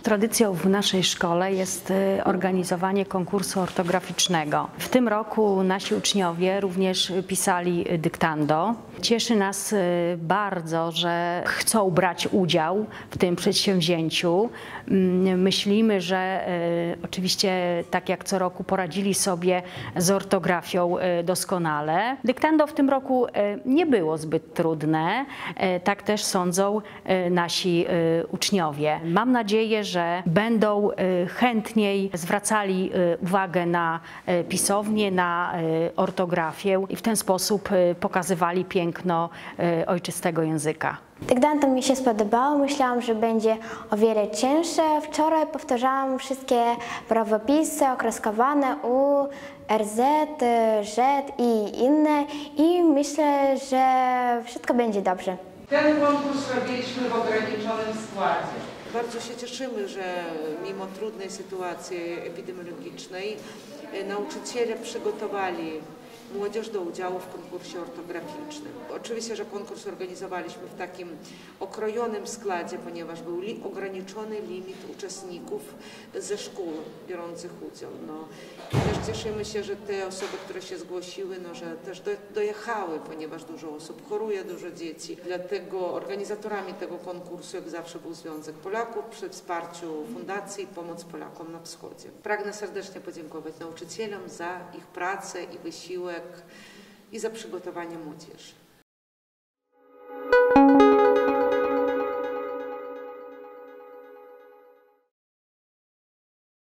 Tradycją w naszej szkole jest organizowanie konkursu ortograficznego. W tym roku nasi uczniowie również pisali dyktando. Cieszy nas bardzo, że chcą brać udział w tym przedsięwzięciu. Myślimy, że oczywiście tak jak co roku poradzili sobie z ortografią doskonale. Dyktando w tym roku nie było zbyt trudne, tak też sądzą nasi uczniowie. Mam nadzieję, że będą chętniej zwracali uwagę na pisownię, na ortografię i w ten sposób pokazywali piękno ojczystego języka. Dyktando mi się spodobało, myślałam, że będzie o wiele cięższe. Wczoraj powtarzałam wszystkie prawopisy okreskowane U, RZ, Z i inne i myślę, że wszystko będzie dobrze. Ten konkurs robiliśmy w ograniczonym składzie. Bardzo się cieszymy, że mimo trudnej sytuacji epidemiologicznej nauczyciele przygotowali młodzież do udziału w konkursie ortograficznym. Oczywiście, że konkurs organizowaliśmy w takim okrojonym składzie, ponieważ był ograniczony limit uczestników ze szkół biorących udział. I też cieszymy się, że te osoby, które się zgłosiły, że też dojechały, ponieważ dużo osób choruje, dużo dzieci. Dlatego organizatorami tego konkursu, jak zawsze, był Związek Polaków przy wsparciu Fundacji Pomoc Polakom na Wschodzie. Pragnę serdecznie podziękować nauczycielom za ich pracę i wysiłek i za przygotowanie młodzieży.